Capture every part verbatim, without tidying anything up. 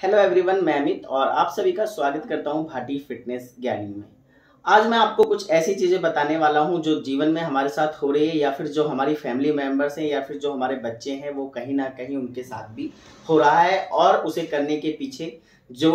Hello everyone, मैं अमित और आप सभी का स्वागत करता हूं भाटी फिटनेस ज्ञानी में। आज मैं आपको कुछ ऐसी चीजें बताने वाला हूं जो जीवन में हमारे साथ हो रही है या फिर जो हमारी फैमिली मेंबर्स हैं या फिर जो हमारे बच्चे हैं वो कहीं ना कहीं उनके साथ भी हो रहा है और उसे करने के पीछे जो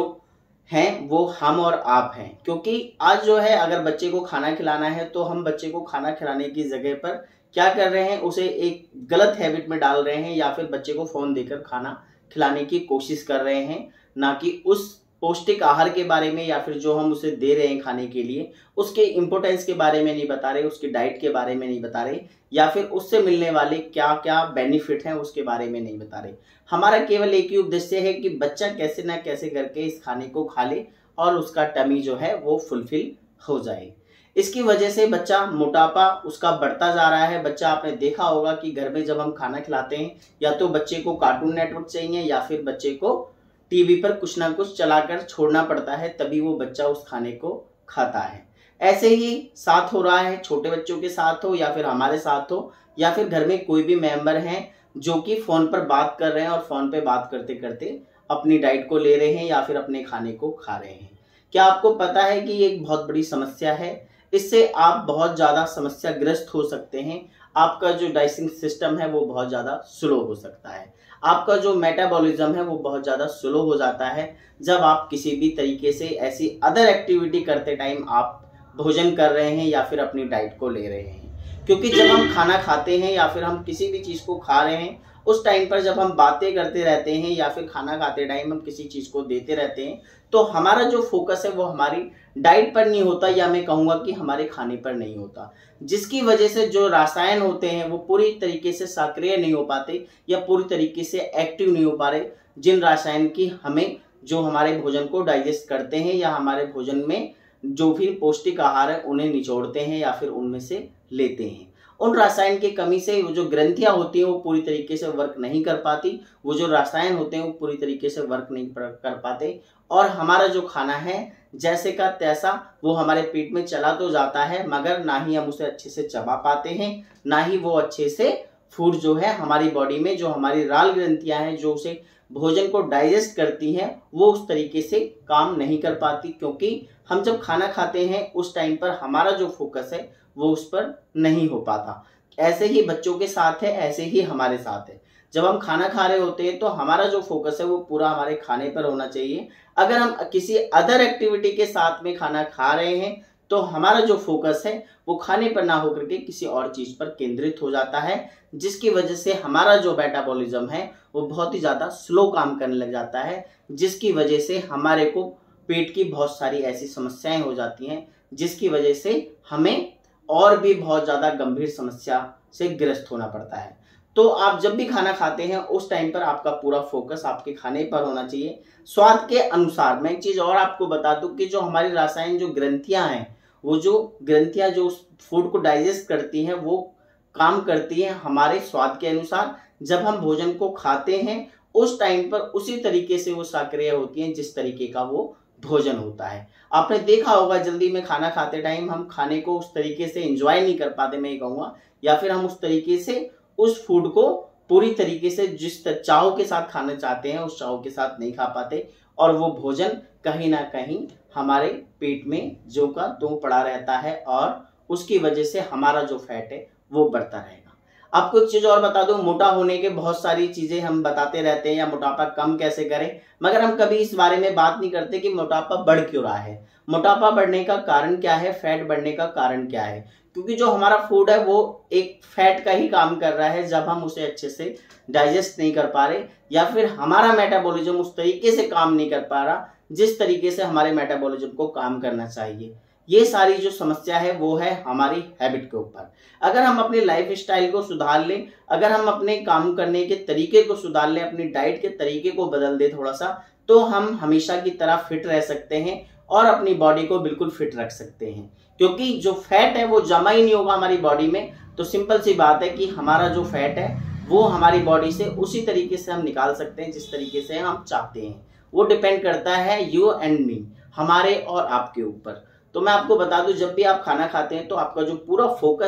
हैं वो हम और आप हैं। क्योंकि आज जो है अगर बच्चे को खाना खिलाना है तो हम बच्चे को खाना खिलाने की जगह पर क्या कर रहे हैं, उसे एक गलत हैबिट में डाल रहे हैं या फिर बच्चे को फोन देकर खाना खिलाने की कोशिश कर रहे हैं, ना कि उस पौष्टिक आहार के बारे में या फिर जो हम उसे दे रहे हैं खाने के लिए उसके इम्पोर्टेंस के बारे में नहीं बता रहे, उसकी डाइट के बारे में नहीं बता रहे या फिर उससे मिलने वाले क्या क्या बेनिफिट हैं उसके बारे में नहीं बता रहे। हमारा केवल एक ही उद्देश्य है कि बच्चा कैसे ना कैसे करके इस खाने को खा ले और उसका टमी जो है वो फुलफिल हो जाए। इसकी वजह से बच्चा मोटापा उसका बढ़ता जा रहा है। बच्चा, आपने देखा होगा कि घर में जब हम खाना खिलाते हैं या तो बच्चे को कार्टून नेटवर्क चाहिए या फिर बच्चे को टीवी पर कुछ ना कुछ चलाकर छोड़ना पड़ता है, तभी वो बच्चा उस खाने को खाता है। ऐसे ही साथ हो रहा है, छोटे बच्चों के साथ हो या फिर हमारे साथ हो या फिर घर में कोई भी मेंबर हैं जो कि फोन पर बात कर रहे हैं और फोन पे बात करते करते अपनी डाइट को ले रहे हैं या फिर अपने खाने को खा रहे हैं। क्या आपको पता है कि ये एक बहुत बड़ी समस्या है? इससे आप बहुत ज़्यादा समस्याग्रस्त हो सकते हैं। आपका जो डाइजेस्टिव सिस्टम है वो बहुत ज़्यादा स्लो हो सकता है। आपका जो मेटाबॉलिज्म है वो बहुत ज़्यादा स्लो हो जाता है जब आप किसी भी तरीके से ऐसी अदर एक्टिविटी करते टाइम आप भोजन कर रहे हैं या फिर अपनी डाइट को ले रहे हैं। क्योंकि जब हम खाना खाते हैं या फिर हम किसी भी चीज़ को खा रहे हैं उस टाइम पर जब हम बातें करते रहते हैं या फिर खाना खाते टाइम हम किसी चीज़ को देते रहते हैं तो हमारा जो फोकस है वो हमारी डाइट पर नहीं होता या मैं कहूँगा कि हमारे खाने पर नहीं होता, जिसकी वजह से जो रसायन होते हैं वो पूरी तरीके से सक्रिय नहीं हो पाते या पूरी तरीके से एक्टिव नहीं हो पा रहे, जिन रसायन की हमें जो हमारे भोजन को डाइजेस्ट करते हैं या हमारे भोजन में जो भी पौष्टिक आहार है उन्हें निचोड़ते हैं या फिर उनमें से लेते हैं। उन रसायन की कमी से वो जो ग्रंथियां होती हैं वो पूरी तरीके से वर्क नहीं कर पाती, वो जो रसायन होते हैं वो पूरी तरीके से वर्क नहीं कर पाते और हमारा जो खाना है जैसे का तैसा वो हमारे पेट में चला तो जाता है मगर ना ही हम उसे अच्छे से चबा पाते हैं, ना ही वो अच्छे से फूड जो है हमारी बॉडी में जो हमारी लाल ग्रंथियां हैं जो उसे भोजन को डाइजेस्ट करती हैं वो उस तरीके से काम नहीं कर पाती। क्योंकि हम जब खाना खाते हैं उस टाइम पर हमारा जो फोकस है वो उस पर नहीं हो पाता। ऐसे ही बच्चों के साथ है, ऐसे ही हमारे साथ है। जब हम खाना खा रहे होते हैं तो हमारा जो फोकस है वो पूरा हमारे खाने पर होना चाहिए। अगर हम किसी अदर एक्टिविटी के साथ में खाना खा रहे हैं तो हमारा जो फोकस है वो खाने पर ना होकर के किसी और चीज पर केंद्रित हो जाता है, जिसकी वजह से हमारा जो मेटाबॉलिज्म है वो बहुत ही ज्यादा स्लो काम करने लग जाता है, जिसकी वजह से हमारे को पेट की बहुत सारी ऐसी समस्याएं हो जाती हैं जिसकी वजह से हमें और भी बहुत ज़्यादा गंभीर समस्या से ग्रस्त होना पड़ता है। तो आप जब भी खाना खाते हैं उस टाइम पर आपका पूरा फोकस आपके खाने पर होना चाहिए, स्वाद के अनुसार। मैं एक चीज़ और आपको बता दूं कि जो हमारी रासायन जो ग्रंथियां हैं वो जो ग्रंथियां जो उस फूड को डाइजेस्ट करती हैं वो काम करती हैं हमारे स्वाद के अनुसार। जब हम भोजन को खाते हैं उस टाइम पर उसी तरीके से वो सक्रिय होती हैं जिस तरीके का वो भोजन होता है। आपने देखा होगा जल्दी में खाना खाते टाइम हम खाने को उस तरीके से एंजॉय नहीं कर पाते, मैं ये कहूँगा, या फिर हम उस तरीके से उस फूड को पूरी तरीके से जिस चाव के साथ खाना चाहते हैं उस चाव के साथ नहीं खा पाते और वो भोजन कहीं ना कहीं हमारे पेट में जो का त्यों पड़ा रहता है और उसकी वजह से हमारा जो फैट है वो बढ़ता रहेगा। आपको एक चीज और बता दूं, मोटा होने के बहुत सारी चीजें हम बताते रहते हैं या मोटापा कम कैसे करें, मगर हम कभी इस बारे में बात नहीं करते कि मोटापा बढ़ क्यों रहा है। मोटापा बढ़ने का कारण क्या है, फैट बढ़ने का कारण क्या है? क्योंकि जो हमारा फूड है वो एक फैट का ही काम कर रहा है जब हम उसे अच्छे से डाइजेस्ट नहीं कर पा रहे या फिर हमारा मेटाबॉलिज्म उस तरीके से काम नहीं कर पा रहा जिस तरीके से हमारे मेटाबॉलिज्म को काम करना चाहिए। ये सारी जो समस्या है वो है हमारी हैबिट के ऊपर। अगर हम अपनी लाइफ स्टाइल को सुधार लें, अगर हम अपने काम करने के तरीके को सुधार लें, अपनी डाइट के तरीके को बदल दें थोड़ा सा, तो हम हमेशा की तरह फिट रह सकते हैं और अपनी बॉडी को बिल्कुल फिट रख सकते हैं। क्योंकि जो फैट है वो जमा ही नहीं होगा हमारी बॉडी में, तो सिंपल सी बात है कि हमारा जो फैट है वो हमारी बॉडी से उसी तरीके से हम निकाल सकते हैं जिस तरीके से हम चाहते हैं। वो डिपेंड करता है यू एंड मी, हमारे और आपके ऊपर। तो मैं आपको बता दूं, जब भी आप खाना खाते हैं तो आपका जो पूरा फोकस है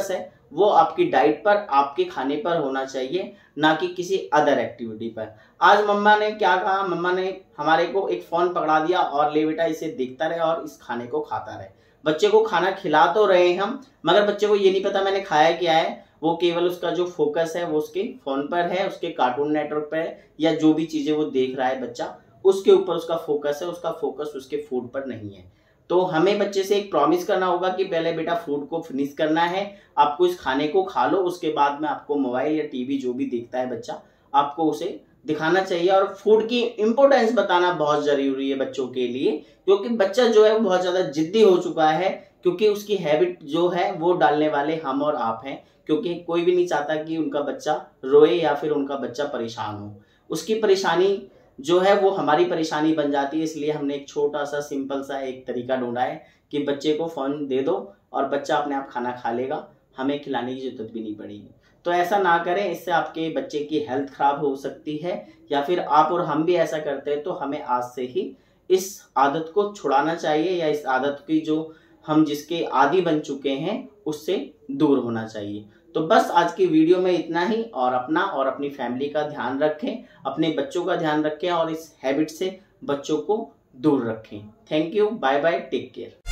वो आपकी डाइट पर, आपके खाने पर होना चाहिए, ना कि किसी अदर एक्टिविटी पर। आज मम्मा ने क्या कहा, मम्मा ने हमारे को एक फोन पकड़ा दिया और ले बेटा इसे देखता रहे और इस खाने को खाता रहे। बच्चे को खाना खिला तो रहे हम, मगर बच्चे को ये नहीं पता मैंने खाया क्या है। वो केवल उसका जो फोकस है वो उसके फोन पर है, उसके कार्टून नेटवर्क पर है, या जो भी चीजें वो देख रहा है बच्चा उसके ऊपर उसका फोकस है, उसका फोकस उसके फूड पर नहीं है। तो हमें बच्चे से एक प्रॉमिस करना होगा कि पहले बेटा फूड को फिनिश करना है, आपको इस खाने को खा लो, उसके बाद में आपको मोबाइल या टीवी जो भी देखता है बच्चा आपको उसे दिखाना चाहिए। और फूड की इंपॉर्टेंस बताना बहुत जरूरी है बच्चों के लिए, क्योंकि बच्चा जो है वो बहुत ज्यादा जिद्दी हो चुका है, क्योंकि उसकी हैबिट जो है वो डालने वाले हम और आप हैं। क्योंकि कोई भी नहीं चाहता कि उनका बच्चा रोए या फिर उनका बच्चा परेशान हो, उसकी परेशानी जो है वो हमारी परेशानी बन जाती है। इसलिए हमने एक छोटा सा सिंपल सा एक तरीका ढूंढा है कि बच्चे को फोन दे दो और बच्चा अपने आप खाना खा लेगा, हमें खिलाने की जरूरत भी नहीं पड़ेगी। तो ऐसा ना करें, इससे आपके बच्चे की हेल्थ खराब हो सकती है, या फिर आप और हम भी ऐसा करते हैं। तो हमें आज से ही इस आदत को छुड़ाना चाहिए, या इस आदत की जो हम जिसके आदी बन चुके हैं उससे दूर होना चाहिए। तो बस आज की वीडियो में इतना ही, और अपना और अपनी फैमिली का ध्यान रखें, अपने बच्चों का ध्यान रखें और इस हैबिट से बच्चों को दूर रखें। Thank you, bye bye, take care.